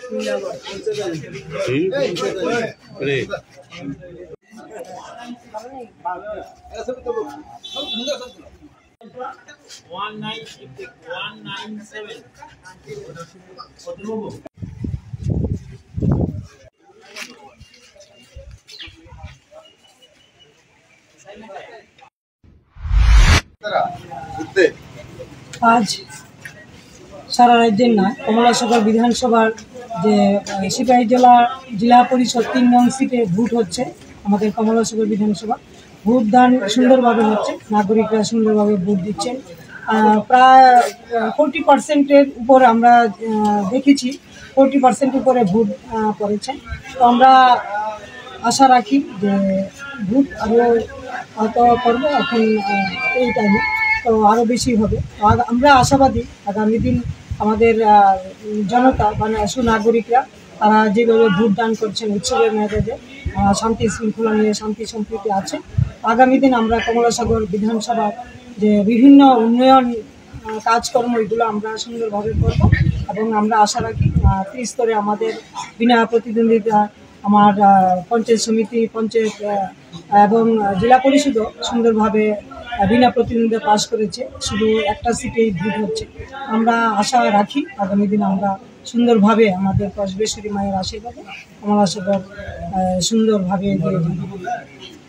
आज सारा राज्य ना कमलाशकर विधानसभा जे सिपाही जिला परिषद 3 नং सीटे भोट होच्छे आमादेर कमलाशकर विधानसभा भोटदान सुंदर भावे होच्छे नागरिकरा सुंदर भावे भोट दिच्छेन प्राय 40% ऊपर आमरा देखेछि 40% ऊपर भोट पड़ेছে तो आमरा आशा राखी जे भोट आरो কত করবো এখন এই টাইমে তো আরও বেশি হবে। আমরা আশাবাদী আগামী দিন আমাদের জনতা মানে সুনাগরিকরা তারা যেভাবে ভোটদান করছেন উৎসবের মেজাজে শান্তি শৃঙ্খলা নিয়ে শান্তি সম্প্রীতি আছে। আগামী দিন আমরা কমলাসাগর বিধানসভার যে বিভিন্ন উন্নয়ন কাজকর্ম এগুলো আমরা সুন্দরভাবে করব এবং আমরা আশা রাখি ত্রিস্তরে আমাদের বিনা প্রতিদ্বন্দ্বিতা আমার পঞ্চায়েত সমিতি পঞ্চায়েত এবং জেলা পরিষদও সুন্দরভাবে বিনা প্রতিদ্বন্দ্বিতা পাস করেছে, শুধু একটা সিটেই ভোট হচ্ছে। আমরা আশা রাখি আগামী দিন আমরা সুন্দরভাবে আমাদের কসবেশ্বরী মায়ের আশীর্বাদে কমলাসাগর সুন্দরভাবে এগিয়ে যাব।